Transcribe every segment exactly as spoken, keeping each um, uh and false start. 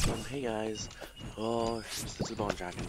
Oh, hey guys. Oh, this is Bone Dragon.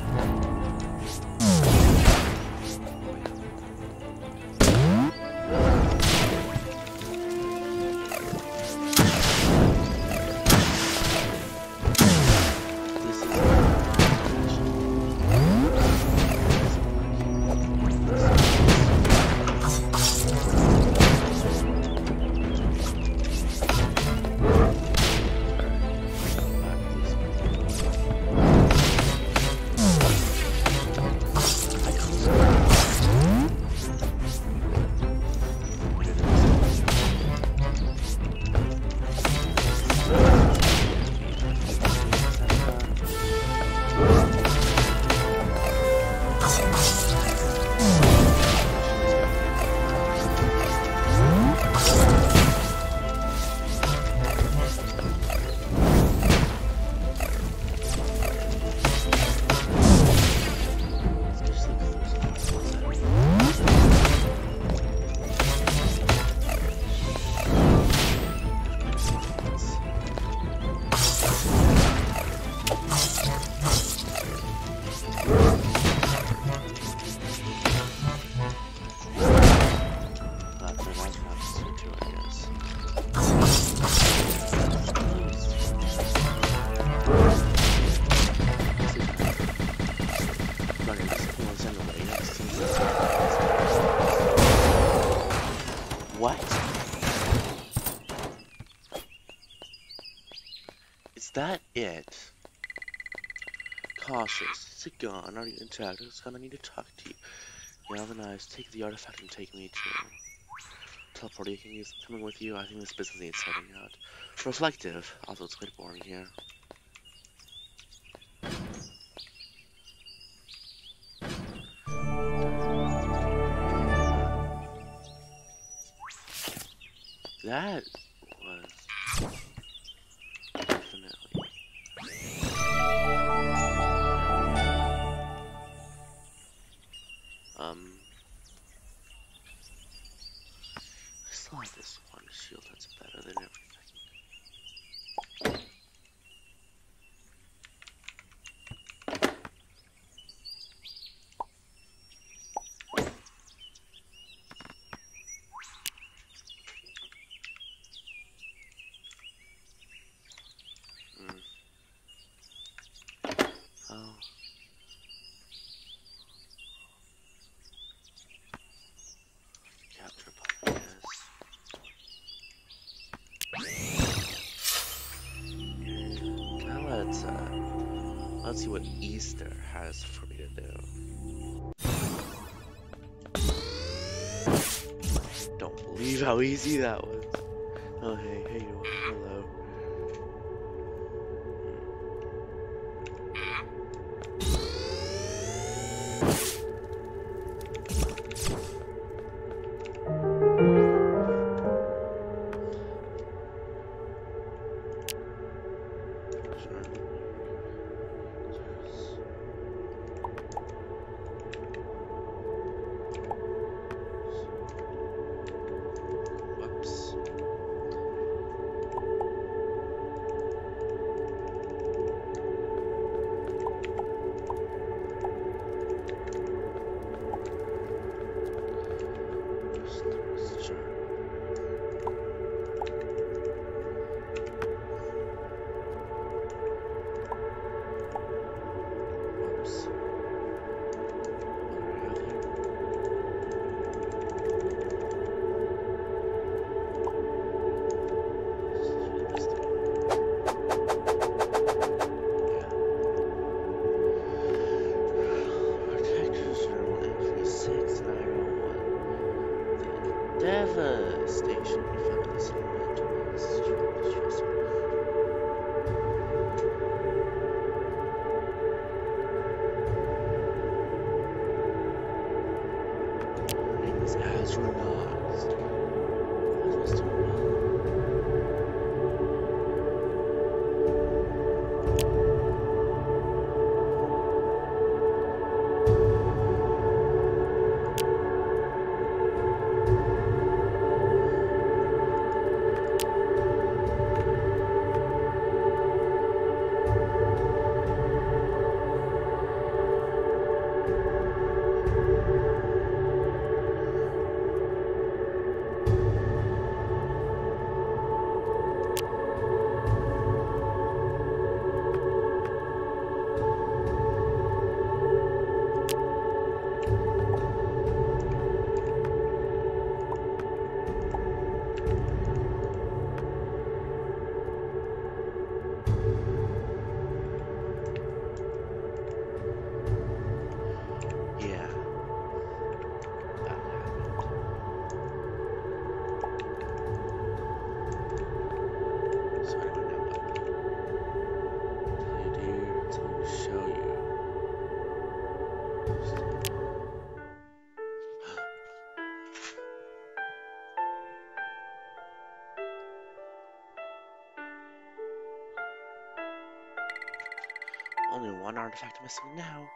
What? Is that it? Cautious. It's a gun. Are you intact? It's gonna need to talk to you. Galvanize. Take the artifact and take me to teleport. You can use coming with you. I think this business needs sorting out. Reflective. Also, it's quite boring here. That was definitely um I still have this one shield that's better than everything. Oh. Capture button, yes. Now let's uh let's see what Easter has for me to do. Don't believe how easy that was. Oh hey, hey you hello. Only one artifact missing now.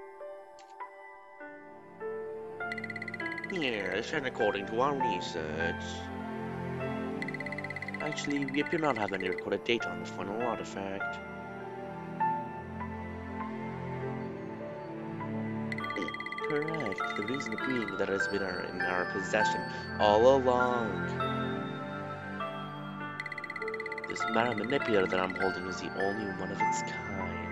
Yes, and according to our research, actually, we appear not to have any recorded data on this final artifact. Correct. The reason being that it has been our, in our possession all along. This matter manipulator that I'm holding is the only one of its kind.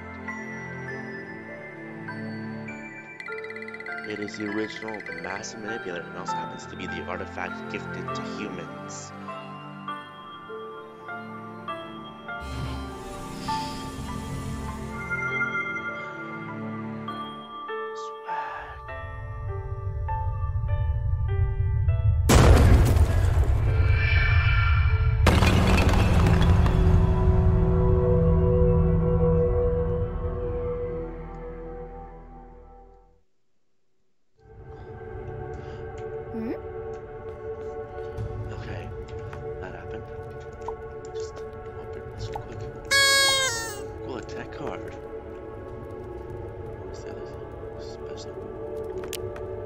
It is the original, the massive manipulator, and also happens to be the artifact gifted to humans. Card. What is the other thing? Special.